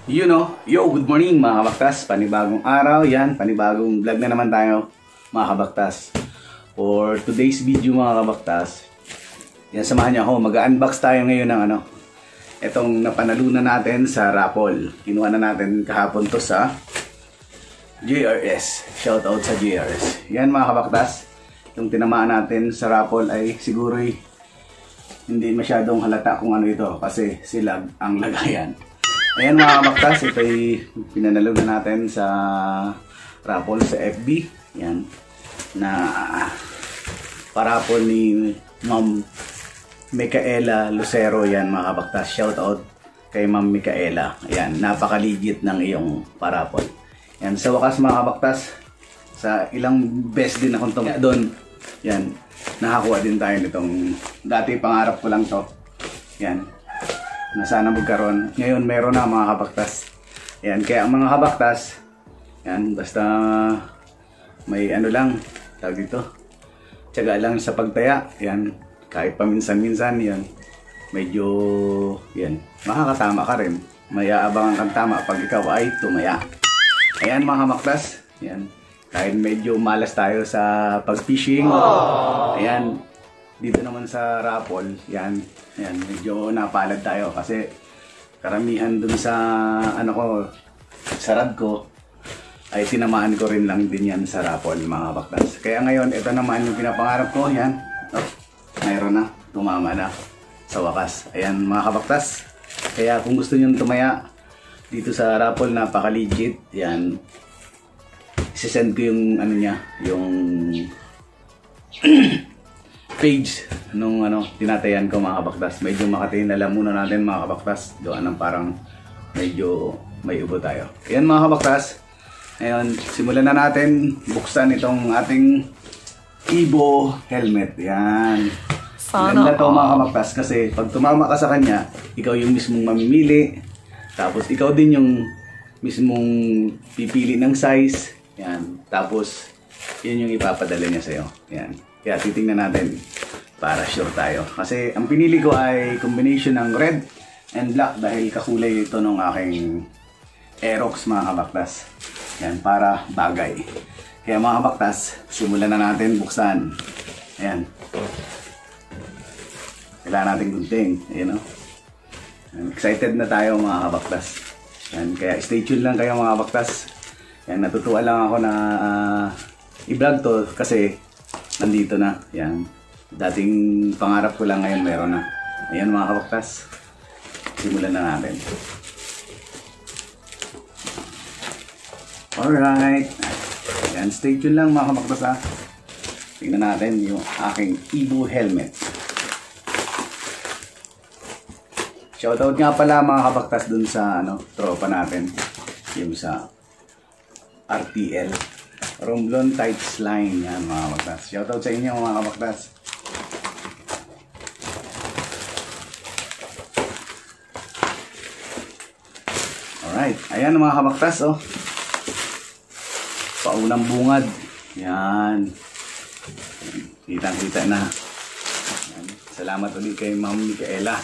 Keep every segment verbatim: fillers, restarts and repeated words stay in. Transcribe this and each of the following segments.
You know, yo, good morning mga kabaktas. Panibagong araw, yan, panibagong vlog na naman tayo mga kabaktas. For today's video mga kabaktas, yan, samahan niyo ako, mag-unbox tayo ngayon ng ano, itong napanalunan natin sa raffle. Kinuha na natin kahapon to sa J R S. Shoutout sa J R S. Yan mga kabaktas, yung tinamaan natin sa raffle ay siguro hindi masyadong halata kung ano ito kasi sila ang lagayan. Ayan mga kabaktas, ito ay pinanalo na natin sa raffle sa F B. Yan, na parapol ni Ma'am Micaela Lucero. Yan mga kabaktas, shout out kay Ma'am Micaela. Ayan, napaka-legit ng iyong parapol. Yan, sa wakas mga kabaktas, sa ilang best din akong tumaya doon. Yan, nakakuha din tayo nitong, dati pangarap ko lang to. Yan, na sana magkaroon. Ngayon meron na mga kabaktas. Yan, kaya ang mga kabaktas, yan, basta may ano lang, tawag dito, tiyaga lang sa pagtaya. Yan, kahit paminsan-minsan, yan, medyo, yan, makakatama ka rin. May aabangan kang tama pag ikaw ay tumaya. Ayan mga kabaktas, yan, kahit medyo malas tayo sa pag-fishing. Ayan, dito naman sa raffle, yan, yan, medyo napalad tayo kasi karamihan dun sa ano ko, sa rad ko ay tinamaan ko rin lang din yan sa raffle mga kabaktas. Kaya ngayon, ito naman yung pinapangarap ko, yan, oh, mayroon na, tumama na sa wakas. Ayan mga kabaktas, kaya kung gusto nyo tumaya dito sa raffle, napaka-legit, yan, isisend ko yung ano niya, yung page nung ano, tinatayan ko mga kabaktas. Medyo Makati na lang muna natin mga kabaktas. Doon ang parang medyo may ubo tayo. Ayan mga kabaktas. Ngayon, simulan na natin buksan itong ating Evo helmet. Yan. Ganda to mga kabaktas kasi pag tumama ka sa kanya, ikaw yung mismong mamimili. Tapos ikaw din yung mismong pipili ng size. Yan. Tapos yun yung ipapadala niya sa'yo. Yan. Kaya titingnan natin para sure tayo. Kasi ang pinili ko ay combination ng red and black dahil kakulay ito ng aking Aerox mga kabaktas. Yan, para bagay. Kaya mga kabaktas, simulan na natin buksan. Ayan. Kailangan natin gunting. Ayan o. Excited na tayo mga kabaktas. Yan, kaya stay tuned lang kayo mga kabaktas. Yan, natutuwa lang ako na uh, i-vlog to kasi nandito na. Yan. Dating pangarap ko lang, ngayon meron na. Ayan mga kabaktas. Simulan na natin. Alright. Ayan, stay tuned lang mga kabaktas ha. Tingnan natin yung aking Evo helmet. Shoutout nga pala mga kabaktas dun sa ano, tropa natin. Yung sa R T L. Romblon Tights Line. Yan mga kabaktas. Shoutout sa inyo mga kabaktas. Alright. Ayan mga kabaktas oh. Paunang bungad. Yan. Kitang kita na. Yan. Salamat ulit kay Ma'am Micaela.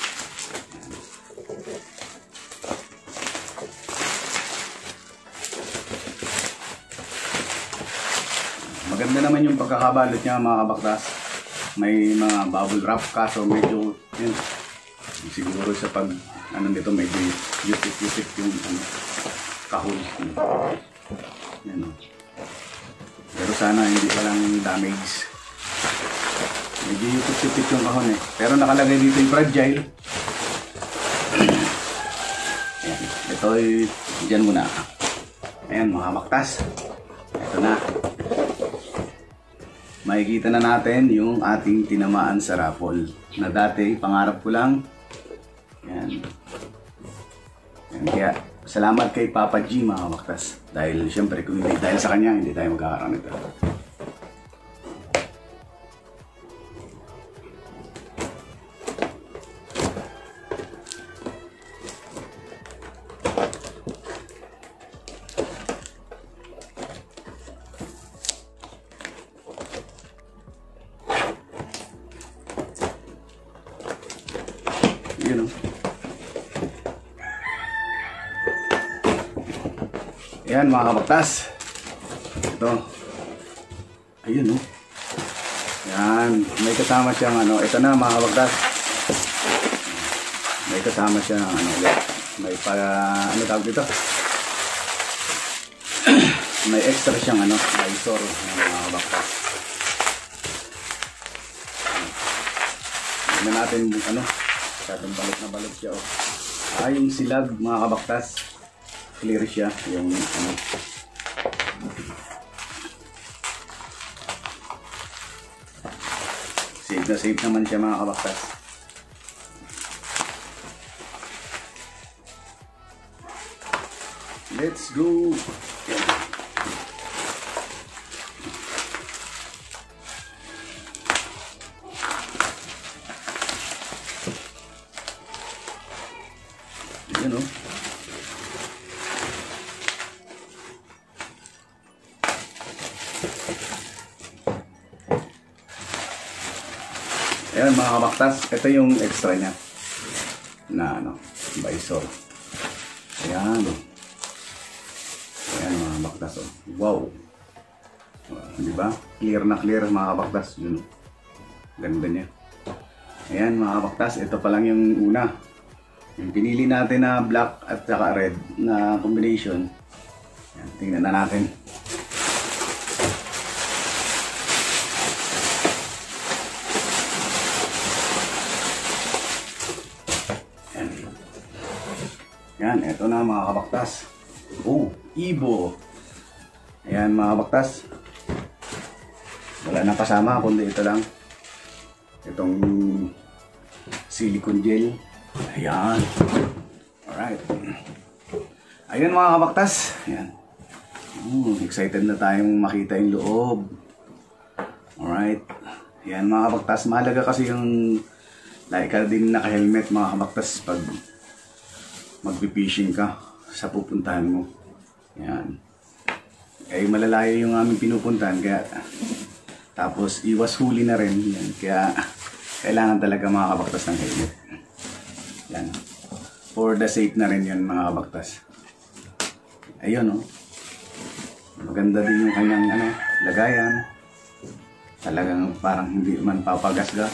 Maganda naman yung pagkakabalot niya mga kabaktas. May mga bubble wrap kaso medyo yun, siguro sa pag ano nito medyo yupit-yupit yung ano, kahon. Yan o. Pero sana hindi pa lang damage. Medyo yupit-yupit yung kahon eh. Pero nakalagay dito yung fragile. Ayan. Ito ay dyan muna. Ayan mga kabaktas. Ito na. Makikita na natin yung ating tinamaan sa raffle na dati pangarap ko lang. Yan. Yan. Kaya salamat kay Papa G mga kabaktas. Dahil syempre kung hindi dahil sa kanya, hindi tayo magkakaroon nito. Yun o. Ayan mga kabaktas. Ito. Ayun oh. Yan. May kasama siyang ano. Ito na mga kabaktas. May kasama siyang ano. May para ano tawag dito. May extra siyang ano. Visor mga kabaktas. Tignan natin ano. Katong balot na balot siya oh. Ah, yung silag mga kabaktas. Clear siya. Yung ano. Safe na safe naman siya mga kabaktas. Let's go! Yan. Yan o. Ayan mga kabaktas, ito yung extra niya na ano, visor. Ayan. Ayan mga kabaktas oh. Wow. Uh, di ba? Clear na clear mga kabaktas. Yun. Ganda niya. Ayan mga kabaktas, ito pa lang yung una. Yung pinili natin na black at saka red na combination. Ayan, tingnan na natin. Yan, eto na mga kabaktas. Oh, Evo. Ayan mga kabaktas. Wala nang kasama, kundi ito lang. Itong silicone gel. Ayan. Alright. Ayan mga kabaktas. Ayan. Oh, excited na tayong makita yung loob. Alright. Ayan mga kabaktas. Mahalaga kasi yung like ka din naka-helmet mga kabaktas pag magpipishing ka sa pupuntahan mo. Yan. Kaya malalayo yung aming pinupuntahan. Kaya, tapos iwas huli na rin. Yan. Kaya kailangan talaga mga kabaktas ng helmet. Yan. For the sake na rin yan mga kabaktas. Ayun o. Oh. Maganda din yung kanyang ano, lagayan. Talagang parang hindi man papagasgas.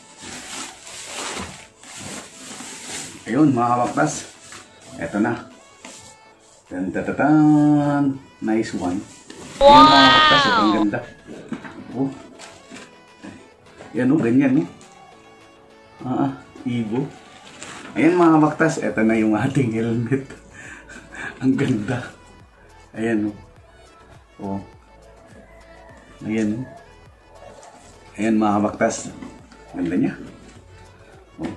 Ayun mga kabaktas. Eto na. Tan tan tan. Nice one. Wow! Yan mga kabaktas. Ito ang ganda. Oh. Yan o. Oh, ganyan o. Oh. Ah, Evo. Ayan mga kabaktas. Eto na yung ating helmet. Ang ganda. Ayan o. Oh. Oh. Ayan o. Oh. Ayan mga kabaktas. Ganda niya. Oh.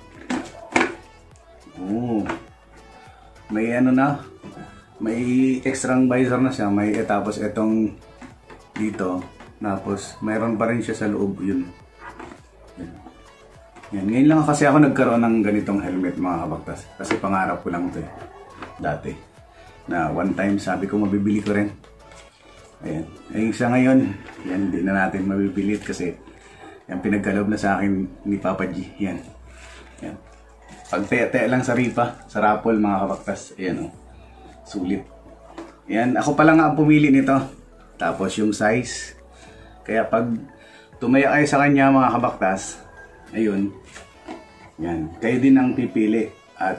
Oh. May ano na, may extrang visor na siya, may eh, tapos itong dito, tapos mayroon pa rin siya sa loob, yun. Yan. Yan. Ngayon lang kasi ako nagkaroon ng ganitong helmet mga kabaktas, kasi pangarap ko lang ito eh, dati. Na one time sabi ko mabibili ko rin. Ayan. Ay sa ngayon, yan, hindi na natin mabibilit kasi yan pinagkaloob na sa akin ni Papa G. Yan. Yan. Pagte-te lang sa ripa, sa raffle mga kabaktas. Ayan o. Oh. Sulit. Ayan. Ako pa lang nga ang pumili nito. Tapos yung size. Kaya pag tumaya kayo sa kanya mga kabaktas, ayun. Yan. Kayo din ang pipili. At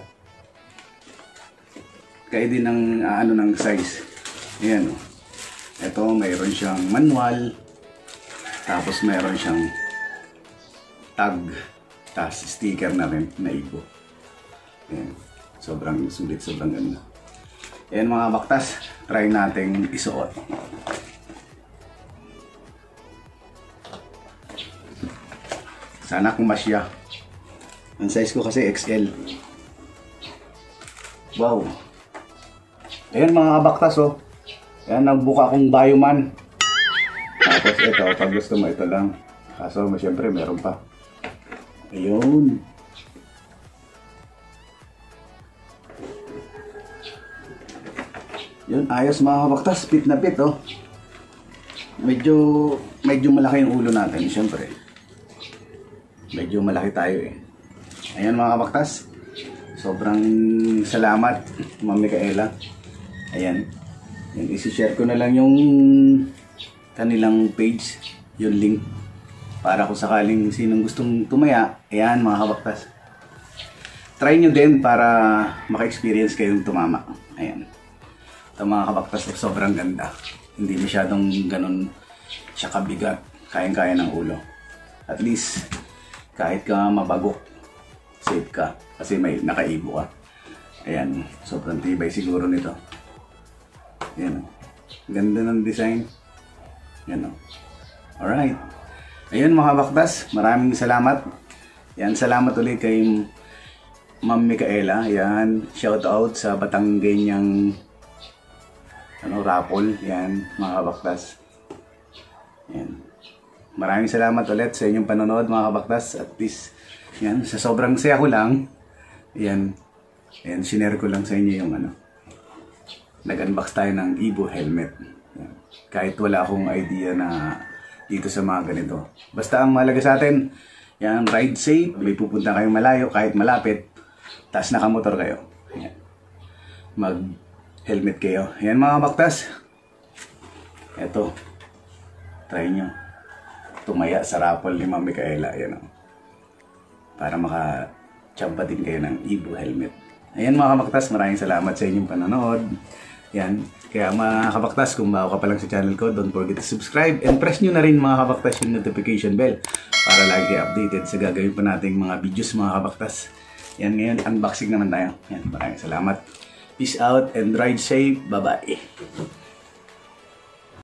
kayo din ang uh, ano ng size. Ayan o. Oh. Ito mayroon siyang manual. Tapos mayroon siyang tag. Tapos sticker na rin na Evo. Ayan. Sobrang sulit, sobrang ganda. Ayan mga baktas, try nating isuot. Sana kumasya. Ang size ko kasi X L. Wow. Ayan mga baktas oh. Ayan, nagbuka akong Bioman. Tapos ito, pag gusto mo ito lang. Kaso siyempre meron pa. Ayun. Yun, ayos mga kabaktas, fit na fit oh. Medyo, medyo malaki yung ulo natin, siyempre. Medyo malaki tayo eh. Ayan mga kabaktas, sobrang salamat Ma'am Micaela. Ayan. Yan, isi-share ko na lang yung kanilang page, yung link. Para kung sakaling sinong gustong tumaya, ayan mga kabaktas. Try nyo din para maka-experience kayong tumama. Ayan. Ito mga kabaktas, sobrang ganda. Hindi masyadong ganun siya kabigat. Kayang-kaya ng ulo. At least, kahit ka mabagok, safe ka. Kasi may nakaibo ka. Ayan. Sobrang tibay siguro nito. Ayan. Ganda ng design. Ayan o. Alright. Ayun mga kabaktas, maraming salamat. Yan, salamat ulit kay Ma'am Micaela. Yan, shout out sa Batanggenyang ano, raffle. Yan, mga kabaktas. Yan. Maraming salamat ulit sa inyong panonood mga kabaktas. At least, yan, sa sobrang saya ko lang, yan, yan, sinare ko lang sa inyo yung ano, nag-unbox tayo ng Evo helmet. Yan. Kahit wala akong idea na dito sa mga ganito. Basta ang mahalaga sa atin, yan, ride safe, may pupunta kayong malayo, kahit malapit, taas nakamotor kayo. Yan. Mag-helmet kayo. Yan mga kabaktas. Eto, try nyo. Tumaya sa raffle ni Ma'am Micaela. Yan o. Para maka-champa din kayo ng Evo helmet. Ayan mga kabaktas, maraming salamat sa inyong panonood. Yan. Kaya mga kabaktas, kung bago ka pa lang sa channel ko, don't forget to subscribe and press nyo na rin mga kabaktas yung notification bell para lagi kayo updated sa gagawin pa nating mga videos mga kabaktas. Yan, ngayon, unboxing naman tayo. Yan, maraming salamat. Peace out and ride safe. Bye-bye.